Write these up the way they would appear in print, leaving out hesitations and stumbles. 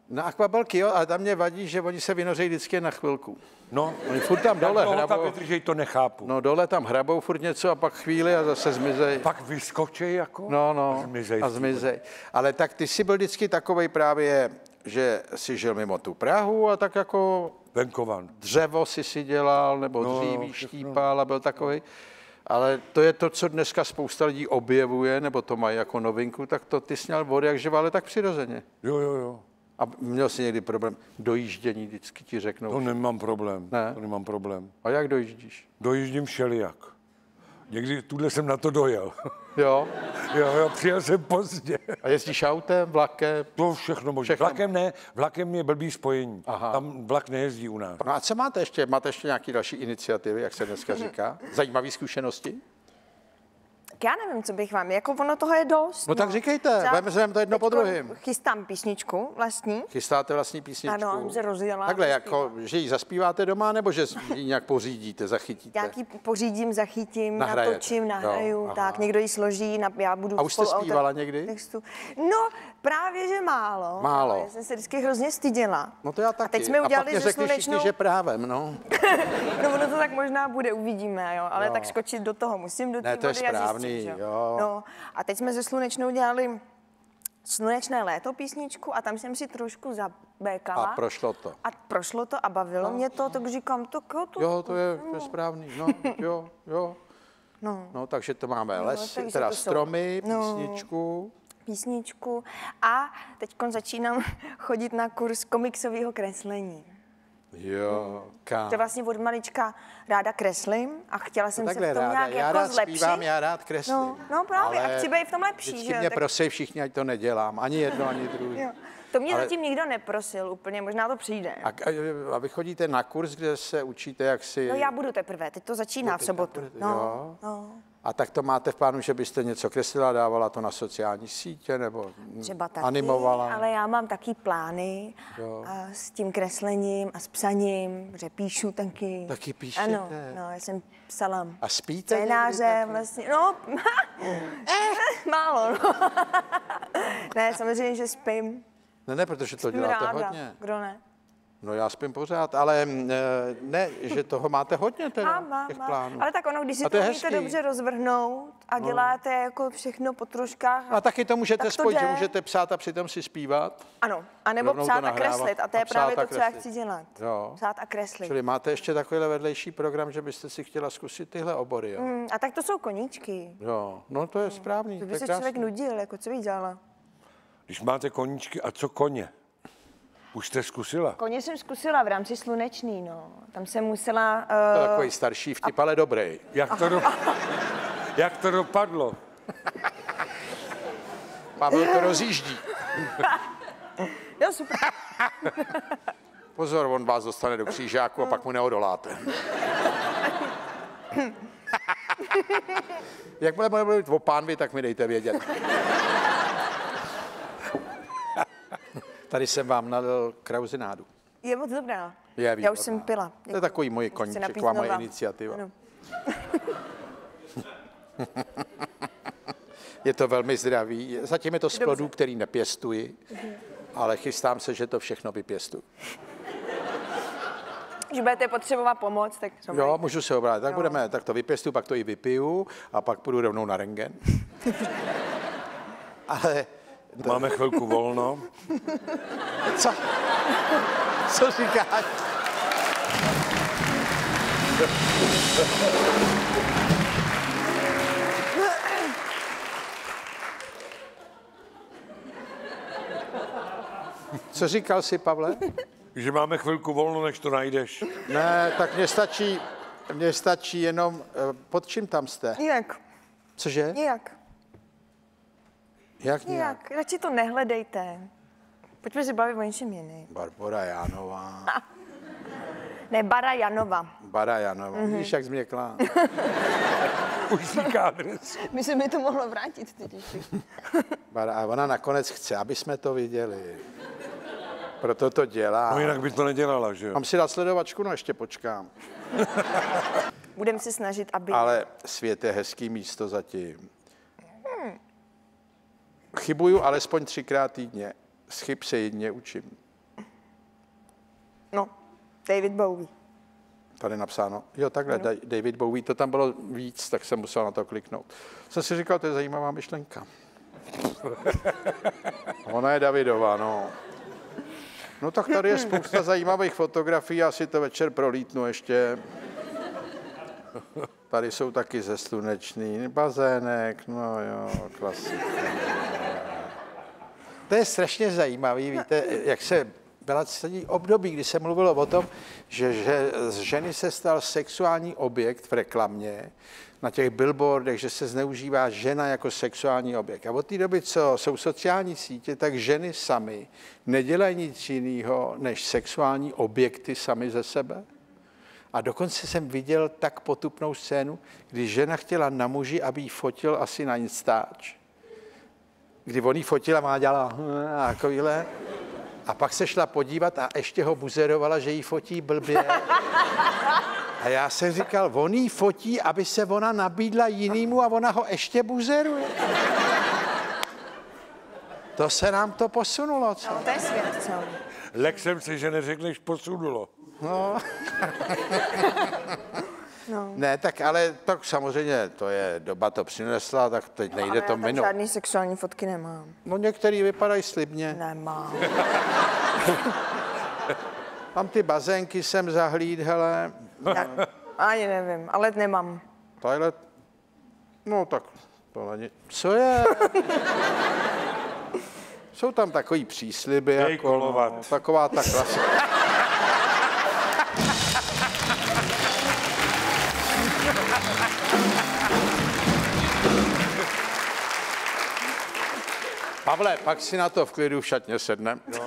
Na akvabelky, jo, ale tam mě vadí, že oni se vynořejí vždycky na chvilku. No, Oni furt tam dole hrabou. Vydržej, to nechápu. No dole tam hrabou furt něco a pak chvíli a zase zmizej. Pak vyskočej jako? No. A zmizej. Ale tak ty jsi byl vždycky takovej právě, že jsi žil mimo tu Prahu a tak jako... Venkovan. Dřevo si dělal, nebo dříví štípal a byl takovej. Ale to je to, co dneska spousta lidí objevuje, nebo to mají jako novinku, tak to ty jsi měl vody jak živa, ale tak přirozeně. Jo. A měl jsi někdy problém? Dojíždění vždycky ti řeknou. To nemám problém. Ne? To nemám problém. A jak dojíždíš? Dojíždím všelijak. Někdy tuhle jsem na to dojel. Jo? Jo, přijel jsem pozdě. A jezdíš autem, vlakem? To všechno možné. Vlakem ne, vlakem je blbý spojení. Aha. Tam vlak nejezdí u nás. No a co máte ještě? Máte ještě nějaké další iniciativy, jak se dneska říká? Zajímavé zkušenosti? Já nevím, co bych vám, jako ono toho je dost. No tak říkejte, vezmeme to jedno po druhém. Chystám písničku vlastní. Chystáte vlastní písničku? Ano, jsem se rozjela. Takhle, jako, že ji zaspíváte doma, nebo že ji nějak pořídíte, zachytíte? Nějaký pořídím, zachytím, Nahrajete. natočím, nahraju, tak někdo ji složí, já budu... A už jste zpívala někdy? Textu. No, právě, že málo. Málo. Já jsem se vždycky hrozně styděla. No to já taky. A teď jsme udělali pak mě ze řekli slunečnou... všichni, že právem, no. No ono to tak možná bude, uvidíme, jo. Ale tak skočit do toho musím, do té Ne, to je vody a správný, zjistit, jo. No, a teď jsme ze Slunečnou dělali Slunečné léto písničku a tam jsem si trošku zabékala. A prošlo to. A prošlo to a bavilo mě to, tak říkám, to Jo, to je správný, no, jo. No, takže to máme lesy, teda stromy, písničku. Písničku a teď začínám chodit na kurz komiksového kreslení. Jo, kam? To vlastně od malička ráda kreslím a chtěla jsem se v tom nějak já jako rád zlepšit. Zpívám, já rád kreslím. No právě, a chci být v tom lepší. Vždycky že? mě Tak... prosí všichni, ať to nedělám. Ani jedno, ani druhý. Jo. To mě zatím nikdo neprosil úplně, možná to přijde. A vy chodíte na kurz, kde se učíte, jak si... No já budu teprve, teď to začíná v sobotu. No. A tak to máte v plánu, že byste něco kreslila, dávala to na sociální sítě, nebo třeba taky, animovala? Ale já mám taky plány a s tím kreslením a s psaním, že píšu taky. Taky píšete? Ano, no, já jsem psala a spíte scénáře vlastně, no, málo, no. Ne, samozřejmě, že spím. Ne, protože to děláte hodně. Kdo ne? No já spím pořád, ale ne, že toho máte hodně teda, těch plánů. Ale tak ono, když si to umíte dobře rozvrhnout a děláte jako všechno po troškách. A taky to můžete spojit, že můžete psát a přitom si zpívat. Ano, anebo psát a kreslit. A to je právě to, co já chci dělat. Jo. Psát a kreslit. Čili máte ještě takovýhle vedlejší program, že byste si chtěla zkusit tyhle obory, jo? A tak to jsou koníčky. Jo, no to je správný. To by se člověk nudil, jako co bych dělala. Když máte koníčky, a co koně? Už jste zkusila? Koně jsem zkusila v rámci Slunečný, no. Tam jsem musela... To je takový starší vtip, ale dobrý. Jak to dopadlo? Pavel to rozjíždí. Jo, super. Pozor, on vás dostane do křížáku a pak mu neodoláte. Jakmile bude mluvit o pánvi, tak mi dejte vědět. Tady jsem vám nalil krauzinádu. Je moc dobrá. Já už jsem pila. To je takový můj koníček, taková moje iniciativa. Ano. Je to velmi zdravý. Zatím je to z plodů, který nepěstuji, ale chystám se, že to všechno vypěstuji. Když budete potřebovat pomoc, tak... Jo, můžu se obrátit. Tak to vypěstuju, pak to i vypiju a pak půjdu rovnou na rentgen. Ale... Máme chvilku volno. Co? Co říkáš? Co říkal jsi, Pavle? Že máme chvilku volno, než to najdeš. Ne, tak mně stačí jenom... Pod čím tam jste? Nijak. Cože? Nijak. Jak nějak? Radši to nehledejte. Pojďme si bavit o něčem jiným. Barbora Jánová. Ne, Bara Janova. Bara Janova. Víš, jak změkla. Už říká adres. My se mi to mohlo vrátit teď ještě. A ona nakonec chce, aby jsme to viděli. Proto to dělá. No jinak by to nedělala, že jo? Mám si dát sledovačku, no ještě počkám. Budeme se snažit, aby... Ale svět je hezký místo zatím. Chybuju alespoň 3krát týdně. Z chyb se jedně učím. No, David Bowie. Tady napsáno. Jo, takhle, David Bowie, to tam bylo víc, tak jsem musel na to kliknout. Jsem si říkal, to je zajímavá myšlenka. Ona je Davidová, no. No tak tady je spousta zajímavých fotografií, já si to večer prolítnu ještě. Tady jsou taky ze Slunečný, bazének, no jo, klasika. To je strašně zajímavý, víte, jak se byla celý období, kdy se mluvilo o tom, že z ženy se stal sexuální objekt v reklamě, na těch billboardech, že se zneužívá žena jako sexuální objekt. A od té doby, co jsou sociální sítě, tak ženy samy nedělají nic jiného, než sexuální objekty sami ze sebe. A dokonce jsem viděl tak potupnou scénu, kdy žena chtěla na muži, aby ji fotil asi na Instač. Kdy on ji fotil a má dělala takovýhle. A pak se šla podívat a ještě ho buzerovala, že jí fotí blbě. A já jsem říkal, on jí fotí, aby se ona nabídla jinýmu a ona ho ještě buzeruje. To se nám to posunulo, co? No, to je svět, co? Lek jsem si, že neřekneš posunulo. No. No. Ne, tak ale tak samozřejmě, to je, doba to přinesla, tak teď nejde ale to minout. Žádný sexuální fotky nemám. No některý vypadají slibně. Nemám. Tam ty bazénky jsem zahlíd, hele. Ani nevím, ale nemám. Tahle, no tak to není. Co je? Jsou tam takový přísliby, jako, no, taková ta klasika. Pavle, pak si na to v klidu v šatně sedneme. No.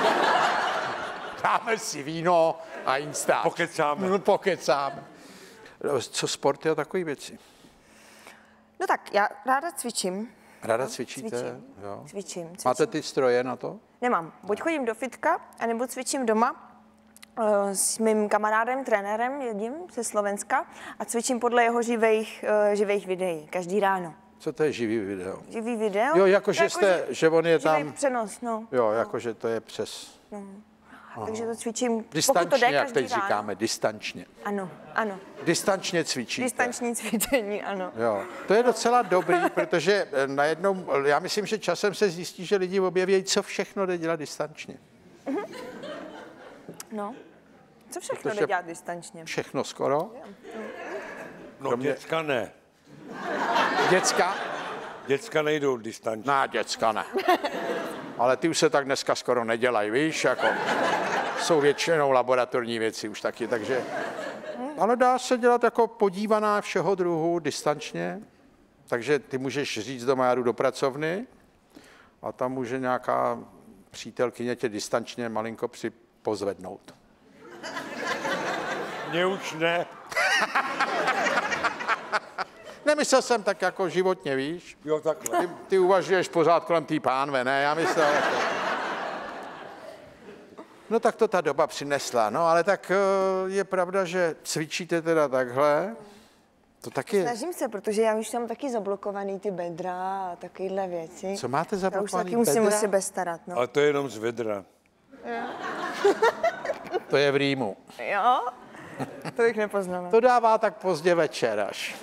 Dáme si víno a Insta. Pokecáme. No, pokecáme. Co sporty a takové věci? No tak, já ráda cvičím. Ráda cvičíte? Cvičím. Jo. Cvičím. Máte ty stroje na to? Nemám. Buď chodím do fitka, anebo cvičím doma s mým kamarádem, trenérem, jedním ze Slovenska a cvičím podle jeho živých videí, každý ráno. Co to je živý video? Živý video? Jo, jakože že on je tam... Živý přenos, no. Jo, jakože to je přes... No. Takže to cvičím, distančně, pokud to jde, jak teď ráno. říkáme, distančně. Ano, ano. Distančně cvičíte. Distanční cvičení, ano. Jo, to je docela dobrý, protože najednou, já myslím, že časem se zjistí, že lidi objeví, co všechno jde dělat distančně. No, co všechno jde dělat distančně? Všechno skoro. No, děcka ne. Děcka? Děcka nejdou distančně. Ne, děcka ne. Ale ty už se tak dneska skoro nedělají, víš, jako jsou většinou laboratorní věci už taky, takže... Ale dá se dělat jako podívaná všeho druhu distančně, takže ty můžeš říct doma, já jdu do pracovny a tam může nějaká přítelkyně tě distančně malinko pozvednout. Mně už ne. Nemyslel jsem tak jako životně, víš? Jo, takhle. Ty uvažuješ pořád kolem té pánve, ne? Já myslel jako... No tak to ta doba přinesla, no ale tak je pravda, že cvičíte teda takhle, to taky... Snažím se, protože já už mám taky zablokovaný ty bedra a takovéhle věci. Co máte zablokovaný bedra? Já už taky musím bedra? o sebe starat, no. Ale to je jenom z vedra. To je v Rýmu. Jo? To bych nepoznala. To dává tak pozdě večer až.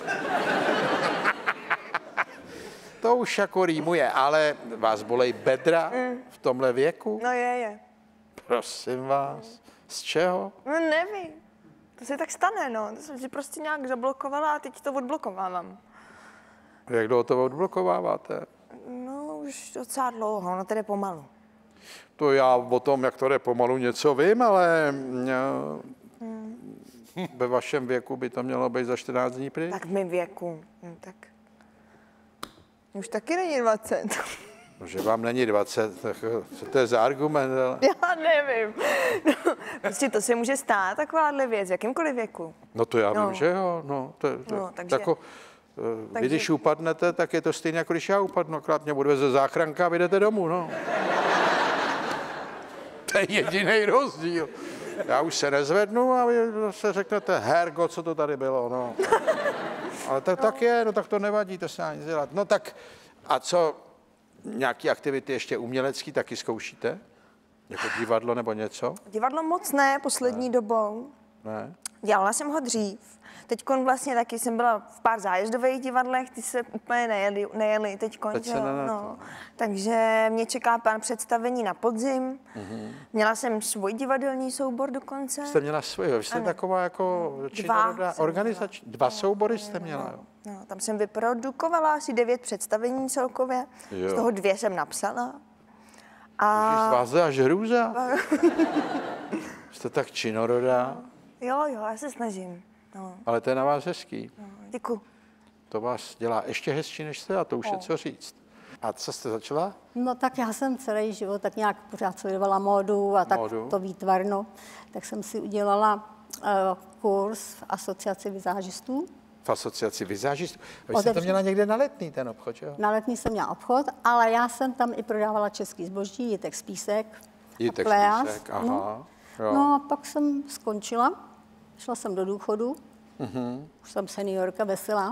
To už jako rýmuje, ale vás bolej bedra v tomhle věku? No je. Prosím vás. Z čeho? No nevím. To se tak stane, no. To jsem si prostě nějak zablokovala a teď to odblokovávám. Jak dlouho to odblokováváte? No už docela dlouho, no tedy pomalu. To já o tom, jak to jde pomalu, něco vím, ale ve vašem věku by to mělo být za 14 dní pryč? Tak v mém věku, no tak... Už taky není 20. No, že vám není 20, tak co to je za argument? Ale... Já nevím. No, prostě to se může stát, takováhle věc, v jakýmkoliv věku. No to já vím, že jo. No, takže... Jako, vy když upadnete, tak je to stejné, jako když já upadnu. Akorát mě odveze záchranka a vy jdete domů, no. To je jediný rozdíl. Já už se nezvednu a vy se řeknete, hergo, co to tady bylo, no. Ale tak je, no tak to nevadí, to se dá nic dělat. No tak, a co, nějaký aktivity ještě umělecký taky zkoušíte? Jako divadlo nebo něco? Divadlo moc ne, poslední dobou. Ne? Dělala jsem ho dřív. Teďkon vlastně taky jsem byla v pár zájezdových divadlech, ty se úplně nejeli teďkon, Teď se jo, no. Takže mě čeká pár představení na podzim. Měla jsem svůj divadelní soubor dokonce. Jste měla svůj, vy jste taková jako činorodá organizační. 2 soubory jste měla, jo? No, tam jsem vyprodukovala asi 9 představení celkově, Jo. z toho 2 jsem napsala. Ježiš, A vás až hrůza. Jste tak činorodá, jo, já se snažím. No, ale to je na vás hezký. děkuji. To vás dělá ještě hezčí než jste a to už je co říct. A co jste začala? No tak já jsem celý život tak nějak pořád sledovala módu a tak Módu. to výtvarno. Tak jsem si udělala kurz v asociaci vizážistů. V asociaci vizážistů. Vy jste to měla někde na Letný, ten obchod, jo? Na Letný jsem měla obchod, ale já jsem tam i prodávala český zboží, Jitek Spísek. Jitek Kleas. Spísek, aha. No. Jo. No a pak jsem skončila, šla jsem do důchodu, už jsem seniorka veselá.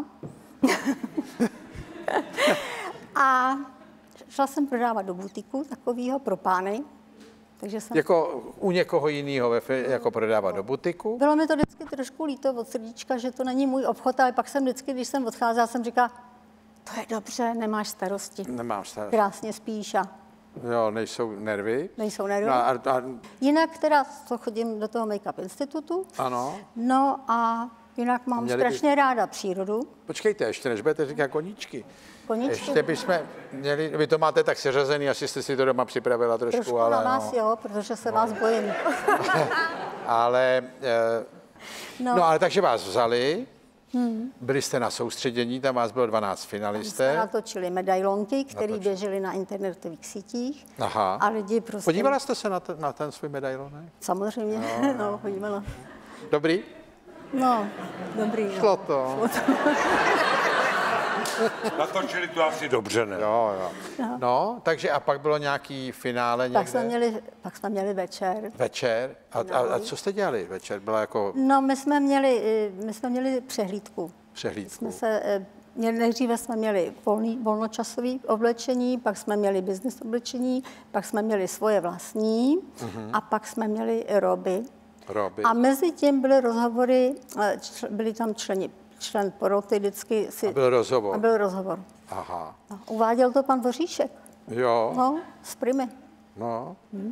A šla jsem prodávat do butiku takového pro pány. Takže jsem... Jako u někoho jiného, jako prodávat do butiku. Bylo mi to vždycky trošku líto od srdíčka, že to není můj obchod, ale pak jsem vždycky, když jsem odcházela, jsem říkala, to je dobře, nemáš starosti. Nemám starost. Krásně spíš a Jo, nejsou nervy. nejsou nervy. No, a, Jinak teda to chodím do toho Make-up institutu. ano. No a jinak mám Měli by- strašně ráda přírodu. Počkejte, ještě než budete říkat koníčky. Koníčky. Ještě bychom měli, vy to máte tak seřazený, asi jste si to doma připravila trošku, Trošku ale na vás, no. jo, protože se vás bojím. Ale, No. ale takže vás vzali, byli jste na soustředění, tam vás bylo 12 Jsme finalisté. natočili medailonky, které Natočili. běžely na internetových sítích. Aha. A lidi prostě... Podívala jste se na ten svůj medailon, ne? Samozřejmě, no podívala. Dobrý? No, dobrý. No. Šlo to. Natočili to asi dobře, ne? Jo. No, takže a pak bylo nějaký finále Pak jsme někde? měli večer. Večer. A co jste dělali večer? Byla jako No, my jsme měli přehlídku. přehlídku. Nejdříve jsme měli volnočasové oblečení, pak jsme měli business oblečení, pak jsme měli svoje vlastní a pak jsme měli roby. Roby. A mezi tím byly rozhovory, byli tam člen poroty vždycky si... A byl rozhovor. A byl rozhovor. Aha. No, uváděl to pan Voříšek. Jo. No, z Primy. No.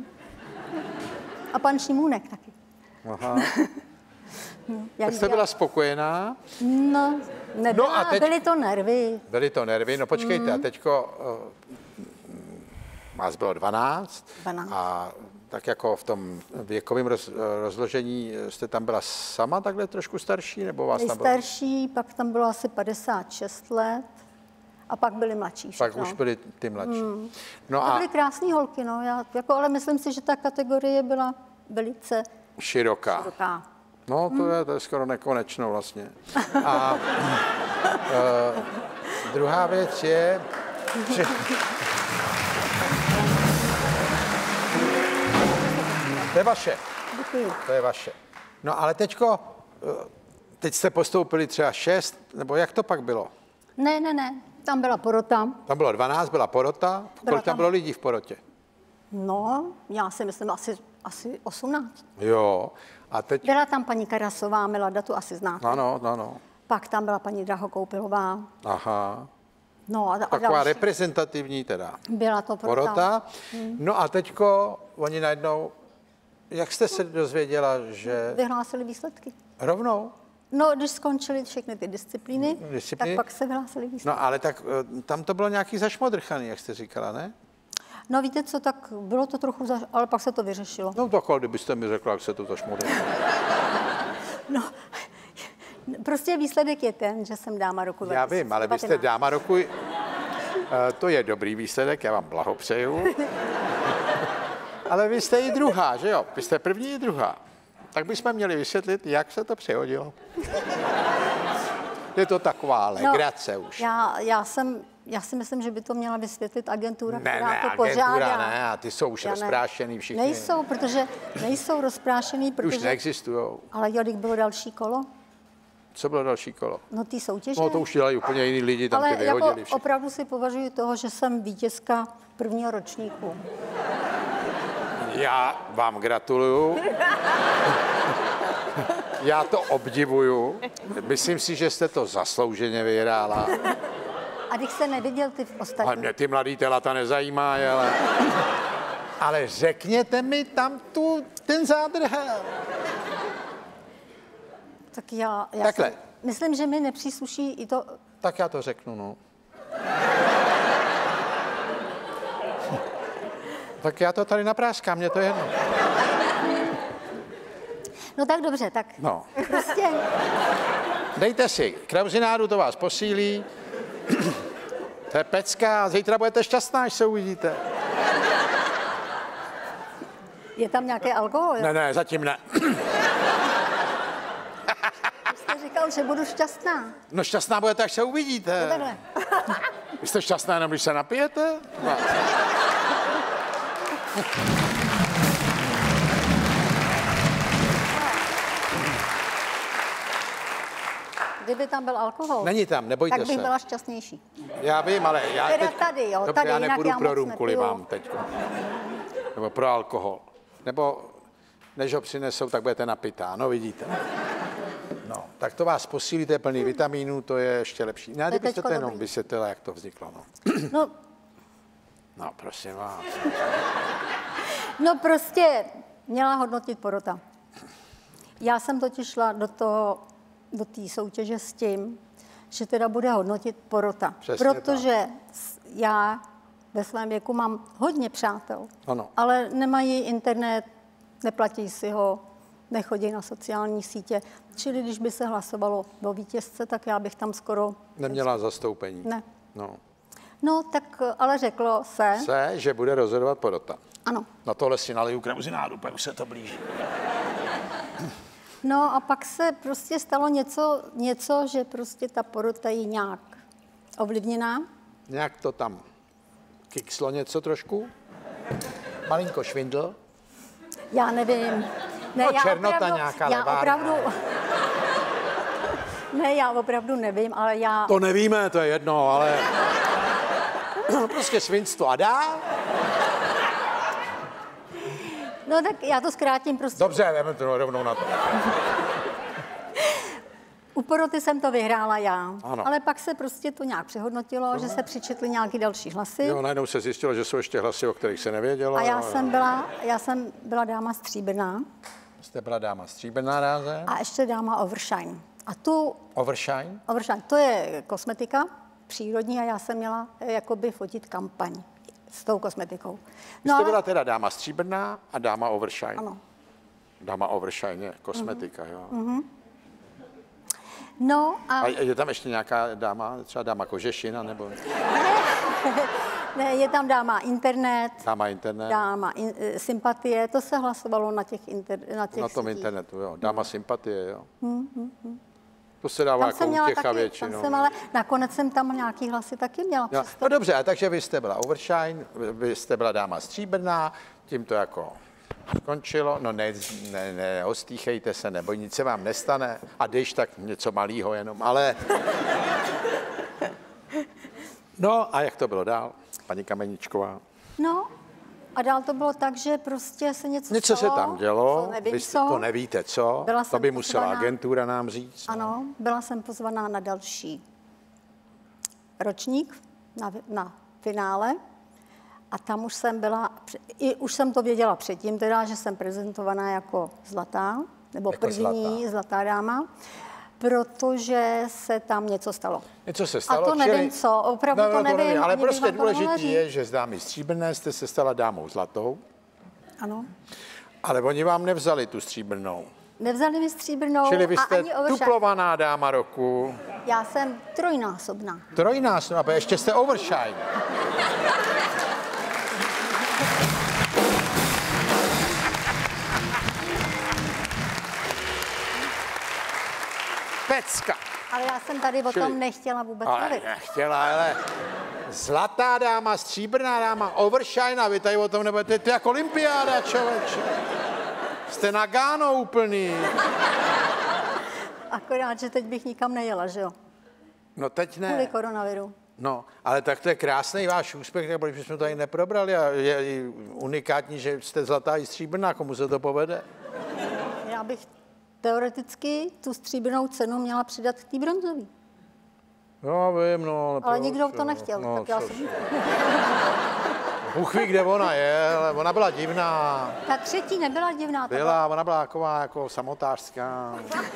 A pan Šimůnek taky. Aha. Tak jste byla spokojená? No, nebyla, No a teď- byly to nervy. Byly to nervy. No počkejte, a teďko vás bylo 12. 12. A tak jako v tom věkovém rozložení jste tam byla sama takhle trošku starší? Nebo vás tam bylo? Nejstarší, pak tam bylo asi 56 let a pak byly mladší Pak všechno. už byly ty mladší. No To a byly krásné holky, no, ale myslím si, že ta kategorie byla velice široká. široká. No, to je skoro nekonečno vlastně. A druhá věc je, že... To je vaše. Děkuji. To je vaše. No ale teď jste postoupili třeba 6, nebo jak to pak bylo? Ne, tam byla porota. Tam bylo 12, byla porota. Kolik tam tam- bylo lidí v porotě? No, já si myslím asi 18. Jo. A teď... Byla tam paní Karasová, Milada, tu asi znáte. Ano. Pak tam byla paní Drahokoupilová. Aha. No a Taková další. reprezentativní teda. Byla to porota. Porota. No a teďko oni najednou... Jak jste se dozvěděla, že Vyhlásili výsledky. rovnou? No, když skončily všechny ty disciplíny, Disciplíny? tak pak se vyhlásili výsledky. No ale tak tam to bylo nějaký zašmodrchaný, jak jste říkala, ne? No víte co, tak bylo to trochu, ale pak se to vyřešilo. No takhle, kdybyste mi řekla, jak se to zašmodrchalo. No, prostě výsledek je ten, že jsem dáma roku 2019. Já vím, ale vy jste dáma roku... To je dobrý výsledek, já vám blahopřeju. Ale vy jste i druhá, že jo? Vy jste první i druhá. Tak bychom měli vysvětlit, jak se to přehodilo. Je to taková legrace už. Já si myslím, že by to měla vysvětlit agentura, Ne, která to agentura pořádá. ne, a ty jsou už Já ne. rozprášený všichni. Nejsou, protože nejsou rozprášený, Už protože... neexistujou. Ale jo, když bylo další kolo, Co bylo další kolo? no ty soutěže. No to už dělají úplně jiný lidi, tam ty Ale vyhodili jako všichni. opravdu si považuji toho, že jsem vítězka prvního ročníku. Já vám gratuluju. Já to obdivuju. Myslím si, že jste to zaslouženě vyhrála. A když se neviděl ty ostatní. Ale mě ty mladý telata nezajímá, ale řekněte mi tam ten zádrhel. Tak já Takhle. myslím, že mi nepřísluší i to. Tak já to řeknu, no. Tak já to tady napráskám, mě to je jedno. No tak dobře, tak No. prostě. Dejte si krauzinádu, to vás posílí. To je pecka a zítra budete šťastná, až se uvidíte. Je tam nějaký alkohol? Ne, zatím ne. Jste říkal, že budu šťastná. No šťastná budete, až se uvidíte. No takhle. Vy jste šťastná jenom, když se napijete? No. Kdyby tam byl alkohol, Není tam, nebojte tak bych se. byla šťastnější. Já vím, ale já Teda teď... tady, jo, Dobře, tady, já jinak nepůjdu já pro moc rum kvůli nepiju. vám teď. Nebo pro alkohol. Nebo než ho přinesou, tak budete napitá. No vidíte. No, tak to vás posílí, to je plný vitamínů, to je ještě lepší. Ne, kdybyste teďko to jenom dobrý. vysvětlila, jak to vzniklo. No, No, no prosím vás. no prostě měla hodnotit porota. Já jsem totiž šla do té soutěže s tím, že teda bude hodnotit porota. Přesně Protože já ve svém věku mám hodně přátel, Ano. ale nemají internet, neplatí si ho, nechodí na sociální sítě. Čili když by se hlasovalo do vítězce, tak já bych tam skoro... Neměla zastoupení. Ne. No. No, tak ale řeklo se... Že bude rozhodovat porota. Ano. Na tohle si naliju krauzinádu, pak už se to blíží. No a pak se prostě stalo něco, že prostě ta porota je nějak ovlivněná. Nějak to tam kikslo něco trošku? Malinko švindl? Já nevím. Ne, No, černota nějaká levárna. Já opravdu nevím, ale já... To nevíme, to je jedno, ale... prostě svinstvo a dál. No tak já to zkrátím prostě. Dobře, jdeme to rovnou na to. U poroty jsem to vyhrála já, Ano. ale pak se prostě to nějak přehodnotilo, že se přičetly nějaký další hlasy. Jo, najednou se zjistilo, že jsou ještě hlasy, o kterých se nevědělo. A já jsem byla dáma stříbrná Jste byla dáma stříbrná ráze. a ještě dáma Overshine. A tu Overshine? Overshine, to je kosmetika přírodní a já jsem měla jakoby fotit kampaň s tou kosmetikou. Vy jste byla teda dáma stříbrná a dáma Overshine. Ano. Dáma Overshine je kosmetika, jo. No A je tam ještě nějaká dáma, třeba dáma Kožešina, nebo ne, je tam dáma internet, dáma internet? dáma sympatie, to se hlasovalo na těch Na tom sítích. internetu, jo. Dáma sympatie, jo. To se dává Tam jako jsem měla útěcha taky, většinou. ale nakonec jsem tam nějaký hlasy taky měla. Jo. Přesto. No dobře, a takže vy jste byla Overshine, vy jste byla dáma stříbrná, tím to jako skončilo. No ne, ostýchejte se, nebo nic se vám nestane. A když, tak něco malýho jenom, ale... No a jak to bylo dál, paní Kameničková? No a dál to bylo tak, že prostě se něco Něco se stalo, tam dělo, co nevím vy jste, co. to nevíte co, Byla to jsem by musela pozvaná. agentura nám říct. Ano, byla jsem pozvaná na další ročník, na finále. A tam už jsem byla, už jsem to věděla předtím, teda, že jsem prezentovaná jako zlatá, nebo Jako první zlatá dáma, protože se tam něco stalo. Něco se stalo, A to nevím co, opravdu to nevím. ale ani bych prostě vám to nemohla důležitý říct. je, že z dámy stříbrné jste se stala dámou zlatou, Ano. ale oni vám nevzali tu stříbrnou. Nevzali mi stříbrnou Čili vy a jste ani Overshine. tuplovaná dáma roku. Já jsem trojnásobná. Trojnásobná, a ještě jste Overshine. Pecka. Ale já jsem tady o tom nechtěla vůbec Ale mluvit. nechtěla, ale zlatá dáma, stříbrná dáma, Overshine, a vy tady o tom nebudete, to je jako olympiáda, člověče. Jste na Gáno úplný. Akorát, že teď bych nikam nejela, že jo? No teď Kvůli ne. koronaviru. No, ale tak to je krásný váš úspěch, nebo když jsme to tady neprobrali a je unikátní, že jste zlatá i stříbrná, komu se to povede? Já bych teoreticky tu stříbrnou cenu měla přidat k té bronzové. No, vím, no. Ale nikdo to nechtěl, no, tak já jsem... Bůh ví, kde ona je, ale ona byla divná. Ta třetí nebyla divná. Byla, ona byla taková jako samotářská.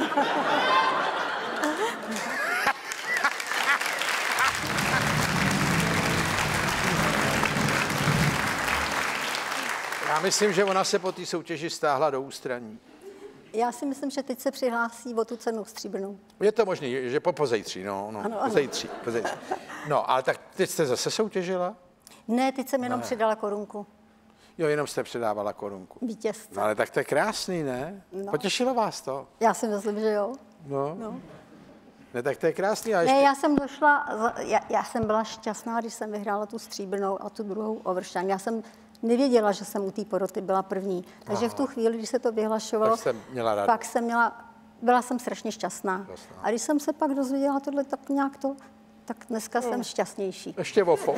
Já myslím, že ona se po té soutěži stáhla do ústraní. Já si myslím, že teď se přihlásí o tu cenu stříbrnou. Je to možné, že pozejtří, no, Ano. pozejtří. No, ale tak teď jste zase soutěžila? Ne, teď jsem jenom přidala korunku. Jo, jenom jste předávala korunku. Vítězce. No, ale tak to je krásný, ne? No. Potěšilo vás to? Já si myslím, že jo. No. Ne, tak to je krásný. A Ne, ještě... já jsem došla, já jsem byla šťastná, když jsem vyhrála tu stříbrnou a tu druhou Overstein. Já jsem nevěděla, že jsem u té poroty byla první. Takže v tu chvíli, když se to vyhlašovalo, Tak jsem měla radost. pak jsem byla jsem strašně šťastná. A když jsem se pak dozvěděla tohle tak nějak to, tak dneska jsem šťastnější. Ještě vofo.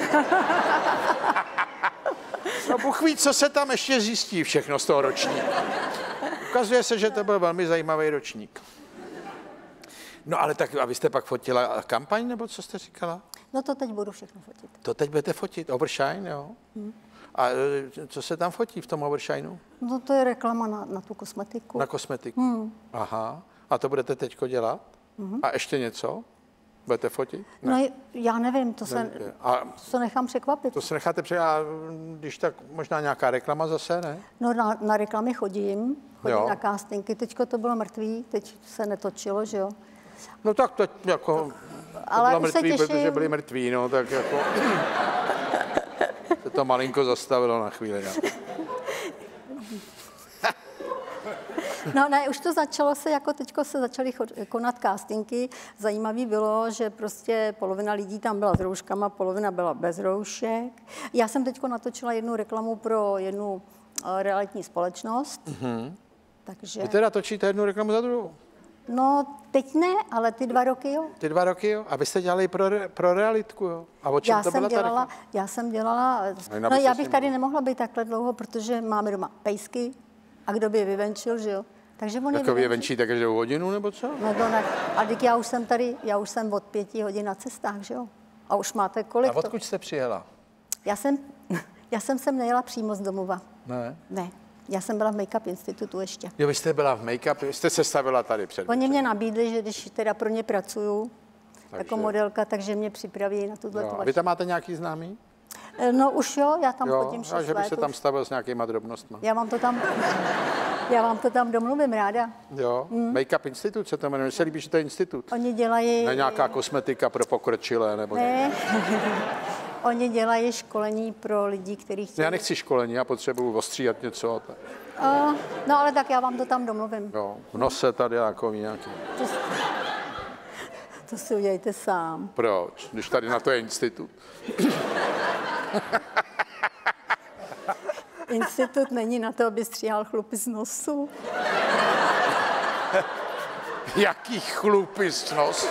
No, Bůh ví, co se tam ještě zjistí všechno z toho ročníku. Ukazuje se, že to byl velmi zajímavý ročník. No ale tak, a vy jste pak fotila kampaň, nebo co jste říkala? No to teď budu všechno fotit. To teď budete fotit, Overshine, jo? A co se tam fotí v tom Overshineu? No to je reklama na tu kosmetiku. Na kosmetiku. Aha. A to budete teďko dělat? A ještě něco? Budete fotit? No já nevím, to nechám překvapit. To se necháte a když tak možná nějaká reklama zase, ne? No na reklamy chodím na castingy. Teďko to bylo mrtvý, teď se netočilo, že jo? No tak to jako... Ale to bylo už se mrtvý, těším. protože byli mrtví, no tak jako... se to malinko zastavilo na chvíli, no. No ne, už to začalo se, jako teďko se začaly konat castingy. Zajímavý bylo, že prostě polovina lidí tam byla s rouškama, polovina byla bez roušek. Já jsem teďko natočila jednu reklamu pro jednu realitní společnost. Takže... Vy teda točíte jednu reklamu za druhou? No, teď ne, ale ty 2 roky jo. Ty 2 roky jo? A vy jste dělali pro realitku, jo? A o čem to byla ta reklama? Já jsem dělala... No já bych tady nemohla být takhle dlouho, protože máme doma pejsky a kdo by je vyvenčil, že jo? Takže on Jako je venčí tak každou hodinu, nebo co? Nebo ne. A teď já už jsem od 5 hodin na cestách, že jo? A už máte kolik A odkud jste přijela? Já jsem sem nejela přímo z domova. Ne. Ne. Já jsem byla v Make-up institutu ještě. Jo, vy jste byla v make-up, jste se stavila tady před. Oni mě nabídli, že když teda pro ně pracuju jako modelka, takže mě připraví na tuhle A vy tam máte nějaký známý? No už jo, já tam chodím 6 let. že by se tam už. stavil s nějakýma drobnostmi. Já vám to tam domluvím ráda. Jo, Make-up institut se to jmenuje. Mně se líbí, že to je institut. Oni dělají... Ne nějaká kosmetika pro pokročilé, nebo ne. Oni dělají školení pro lidi, kteří chtějí... Já nechci školení, já potřebuju ostříhat něco. No ale tak já vám to tam domluvím. Jo, v nose tady jako nějaký. To si udělejte sám. Proč? Když tady na to je institut. Institut není na to, aby stříhal chlupy z nosu. Jaký chlupy z nosu?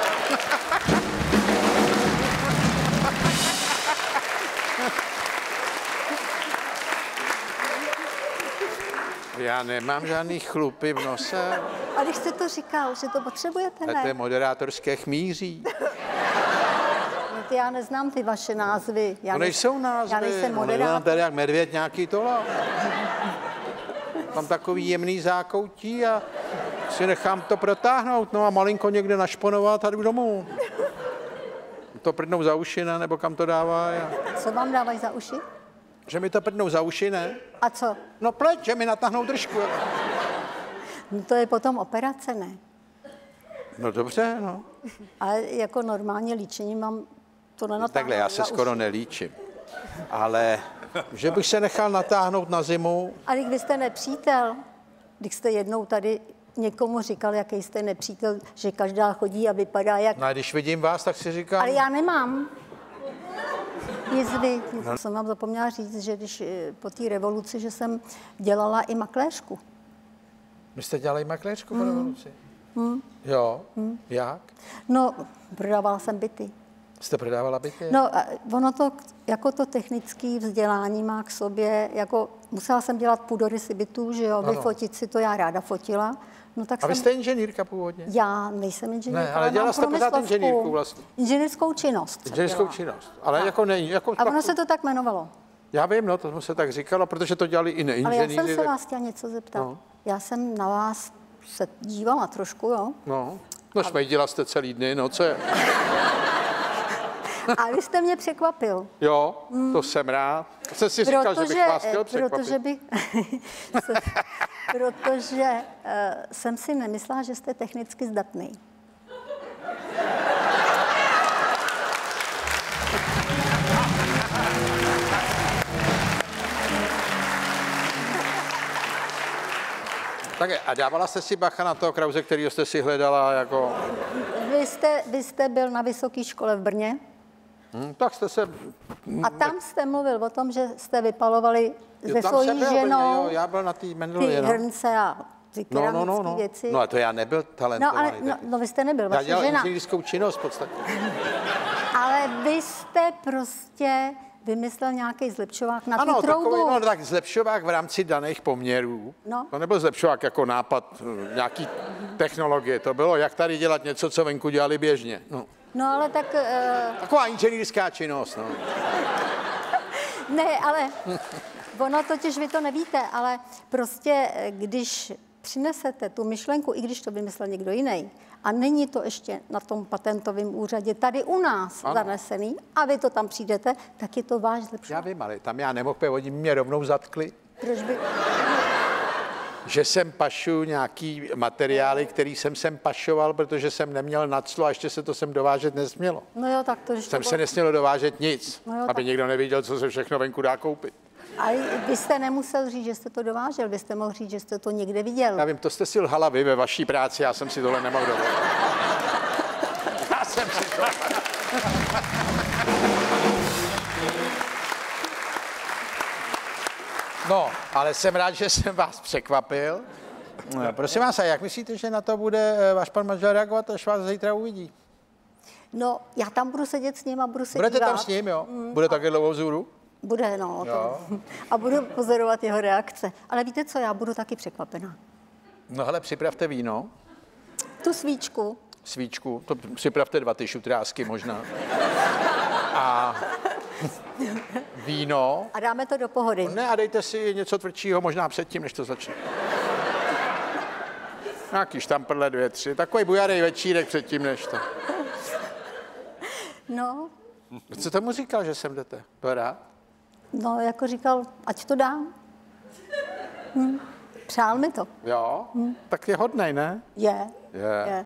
Já nemám žádný chlupy v nose. A když jste to říkal, že to potřebujete, ne? To je moderátorské chmíří. Já neznám ty vaše názvy. To nejsou názvy. Já nejsem No, moderátor. tady jak medvěd nějaký tola. Tam takový jemný zákoutí a si nechám to protáhnout, no a malinko někde našponovat a jdu domů. To prdnou za uši, ne? Nebo kam to dává? Co vám dávají za uši? Že mi to prdnou za uši, ne? A co? No pleť, že mi natáhnou držku. No to je potom operace, ne? No dobře, no. Ale jako normálně líčení mám to nenatáhnout. Takhle, já se skoro nelíčím. Ale že bych se nechal natáhnout na zimu. A když vy jste nepřítel, když jste jednou tady někomu říkal, jaký jste nepřítel, že každá chodí a vypadá jak... No a když vidím vás, tak si říkám... Ale já nemám. Jizvy. No. Jsem vám zapomněla říct, že když po té revoluci, že jsem dělala i makléřku. Vy jste dělali makléřku po revoluci? Jo. Jak? No, prodávala jsem byty. Jste prodávala byty? No, ono to, jako to technické vzdělání má k sobě, jako musela jsem dělat půdorysy bytů, že jo, vyfotit si to, já ráda fotila. No, tak A vy jsem, jste inženýrka původně? já nejsem inženýrka, Ne, ale dělala mám jste pořád průmyslovku. inženýrku vlastně. Inženýrskou činnost. jsem Inženýrskou dělala. činnost. Ale jako není. Jako A ono se to tak jmenovalo. Já vím, no, to se tak říkalo, protože to dělali i Ale neinženýři. já jsem se tak- vás chtěla něco zeptat. No. Já jsem na vás se dívala trošku, jo. No šmejdila jste celý dny, no co je? A vy jste mě překvapil. Jo, to jsem rád. Jsem si říkal, že bych vás chtěl překvapit. Protože jsem si nemyslela, že jste technicky zdatný. Tak a dávala jste si bacha na toho Krause, kterýho jste si hledala jako... Vy jste byl na vysoké škole v Brně Tak jste se... a tam jste mluvil o tom, že jste vypalovali se tam jsem svojí byl, ženou jo, já byl na té ty Mendelově, no. hrnce a ty keramické věci. No a to já nebyl No, talentovaný. ale no, vy jste nebyl, já vaše dělal žena. inženýrskou činnost v podstatě. Ale vy jste prostě vymyslel nějaký zlepšovák na Ano, tu troubu. takový, no tak zlepšovák v rámci daných poměrů. No. To nebyl zlepšovák jako nápad nějaký technologie. To bylo, jak tady dělat něco, co venku dělali běžně. No. No ale tak... Taková inženýrská činnost, no. Ne, ale ono totiž vy to nevíte, ale prostě když přinesete tu myšlenku, i když to vymyslel někdo jiný, a není to ještě na tom patentovém úřadě tady u nás zanesený, a vy to tam přijdete, tak je to váš Já zlepšovák. vím, ale tam já nemohl, oni mě rovnou zatkli, Proč by... že jsem pašu nějaký materiály, který jsem sem pašoval, protože jsem neměl naclo a ještě se to sem dovážet nesmělo. No jo, tak to ještě... Sem se nesmělo dovážet nic, No jo, aby tak- někdo nevěděl, co se všechno venku dá koupit. Ale vy jste nemusel říct, že jste to dovážel, vy jste mohl říct, že jste to někde viděl. Já vím, to jste si lhala vy ve vaší práci, já jsem si tohle nemohl dovolit. Já jsem si to... No, ale jsem rád, že jsem vás překvapil. Prosím vás, a jak myslíte, že na to bude váš pan manžel reagovat, až vás zítra uvidí? No, já tam budu sedět s ním a budu se Budete dívat. tam s ním, jo? Bude také dlouho vzhůru? Bude, no. Jo. To. A budu pozorovat jeho reakce. Ale víte co, já budu taky překvapená. No hele, připravte víno, Tu svíčku. svíčku, to připravte 2 ty šutrásky možná. A víno. A dáme to do pohody. Ne, a dejte si něco tvrdšího možná předtím, než to začne. Nějaký štamprle 2, 3, takový bujarý večírek předtím, než to. No, Co tomu říkal, že sem jdete? Byl rád? no, jako říkal, ať to dám. Přál mi to. Jo? Tak je hodnej, ne? Je. Je.